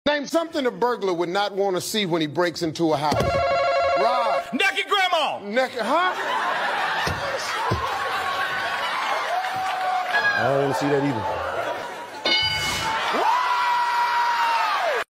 Name something a burglar would not want to see when he breaks into a house. Rob. Naked grandma. Naked, huh? I don't want to see that either.